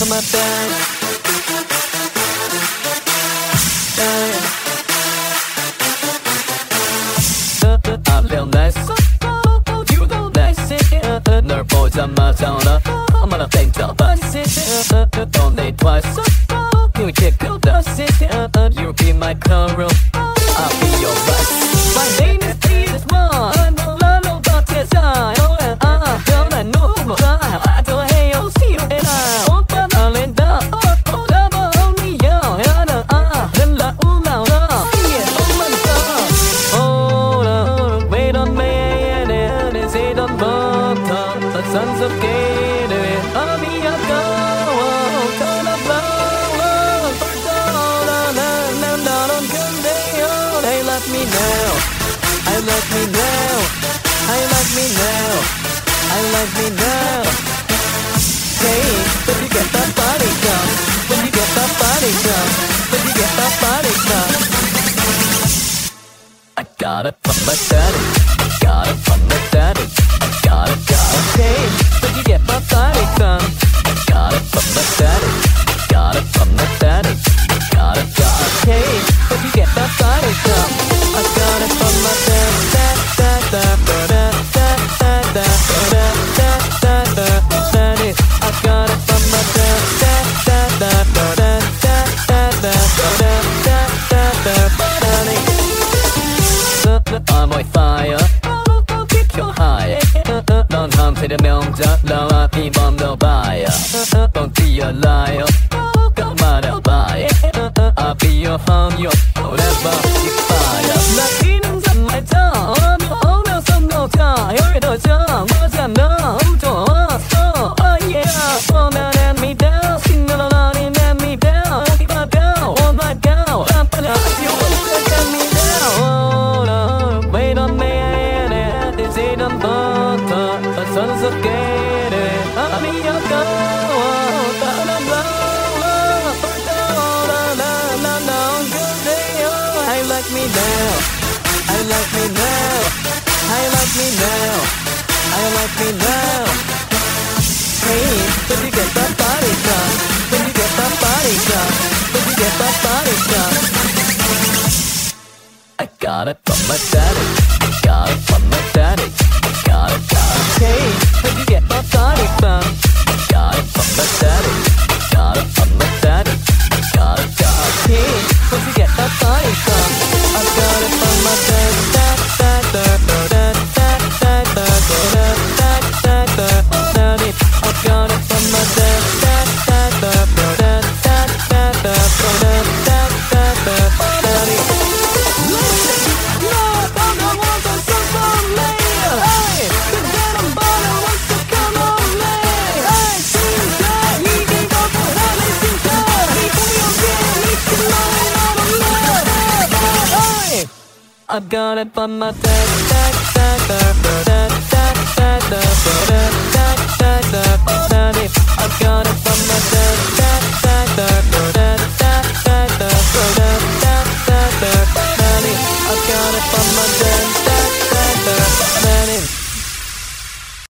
from my bed. 알려 냈어 You 냈어 널 보자마자 나 얼마나 땡겨봤어 Don't need twice You tickle the city You'll be my girl I'll be your vice My name is Jesus One 나로 버텨서 변한 누구보다 화도해요 시오해라 오빠 달린다 오빠가 only you 야나 렐라 울라오라 Yeah, oh my God Hold on, wait on me and it's it on bottom The sons of Gator I'll be your girl Gonna blow Hey, let me now I let me now I let me now I let me now Hey, when you get that body jump When you get that body jump When you get that body jump I got it from my daddy Got it from my daddy Got it Hey, when you get my body jump Got it from my daddy Got it from my daddy Got it Hey, when you get that body jump I got it from my daddy I got it from my I'm on fire Keep your high 넌 한필의 명작 너와 비범도 봐야 Don't be a liar 꼭 말해봐야 I'll be your home your whatever you fire 나 정말 오면서 놓자 여기도 정하자 너무 좋았어 Oh yeah 오면 let me down 시그널 어린 let me down Keep my down all night down 안 빨려 You won't let me down Hold on wait on me and it's it on bottom The sons of Gator I'll be your girl Gonna blow I like me now I like me now I like me now I like me now Hey, when you get that body done When you get that body done When you get that body done I got it from my daddy Got it from my daddy Got it Hey, when you get that body done Got it from my daddy Got it from my daddy Got it Hey, when you get that body done I got it from my daddy I got it from my I got it from my dad.